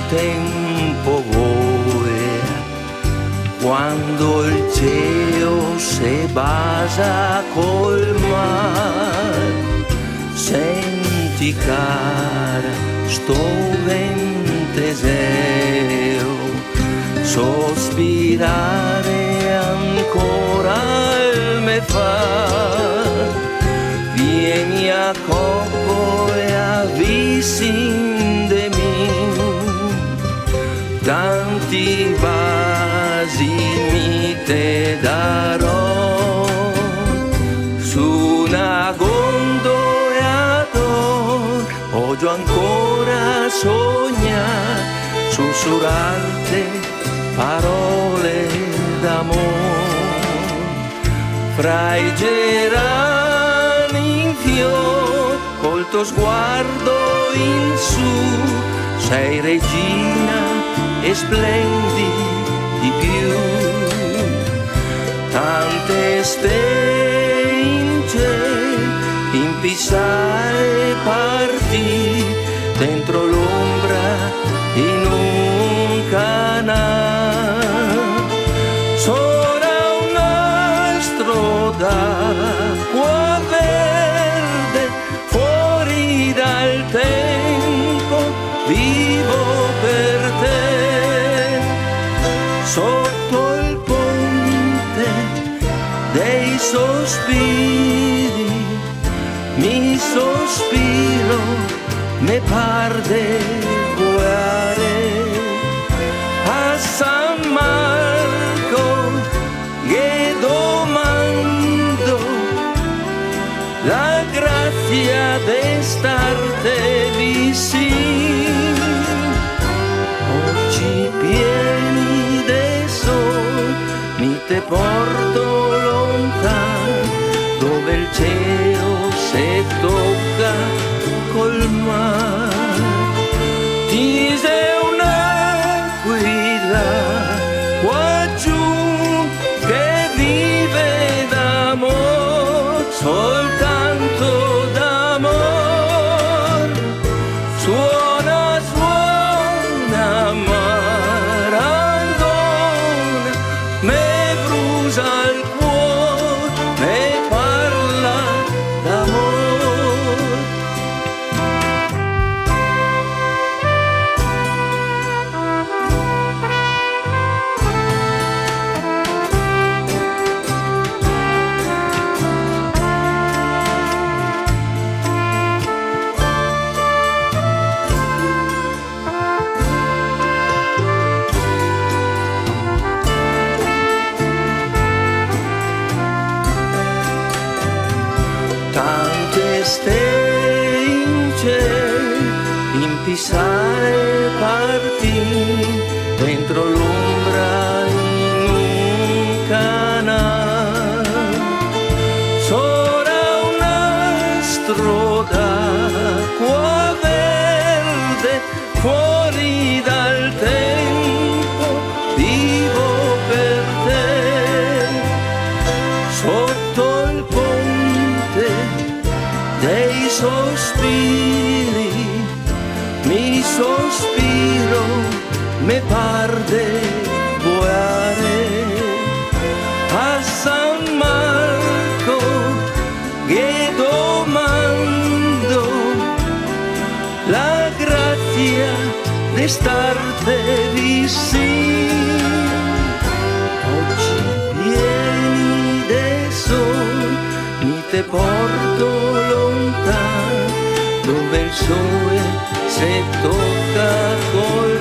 tempo vola, quando il cielo si basa col mare. Senti cara, sto venteseo, sospirare ancora me fa. Vieni a cocco e avvisin de me, tanti vasi mi te darò, su una gondola d'oro voglio ancora sognare, sussurrarte parole d'amore, fra i gerani in fior, col tuo sguardo in su, sei regina e splendi di più. Tante stelle in cielo, in pisare parti, dentro l'ombra in un canale. Sora un astro d'acqua verde, fuori dal tempo, vivo per te. Sotto il ponte dei sospiri, mi sospiro, me par de guare. A San Marco gli domando la grazia de starte vicino, occhi pieni de sol, mi te porto lontano, dove il cielo si tocca col mare. Ti sei un'aquila qua giù che vive d'amor, soltanto d'amor. Suona, suona Maradona, me brucia il cuore, me parla d'amor. Tante stelle in cielo, in pisare parti, dentro l'ombra in un canale. Sora un astro d'acqua verde, fuori dal tempo, vivo per te. Sotto il ponte dei sospiri, mi sospiro, me par de volare. A San Marco gli domando la grazia de starte vicino, occhi pieni de sol, mi te porto lontano, dove il sole si tocca col